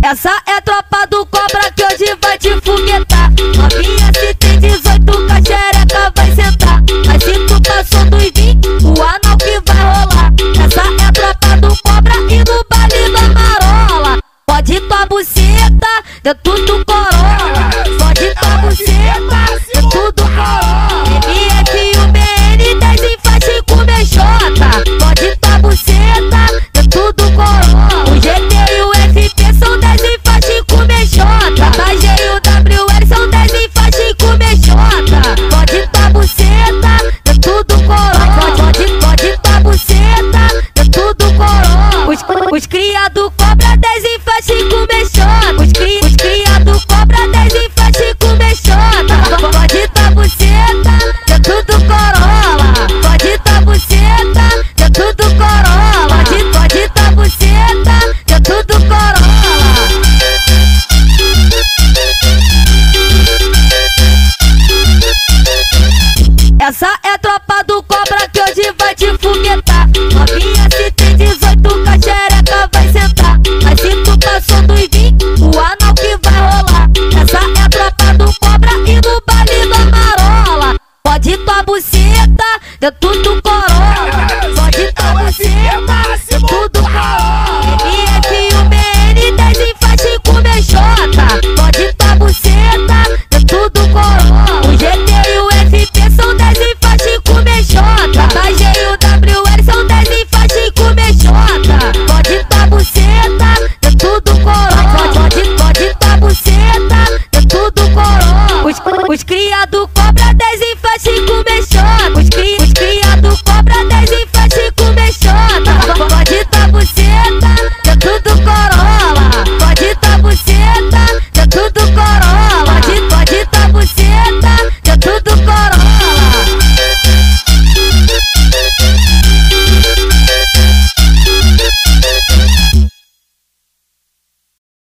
Essa é a tropa do Cobra que hoje vai te foguetar. Novinha se tem 18, com a xereca vai sentar. Mas se tu passou dos 20, o anal que vai rolar. Essa é a tropa do Cobra e no baile da marola. Pode tua buceta dentro do Cobra.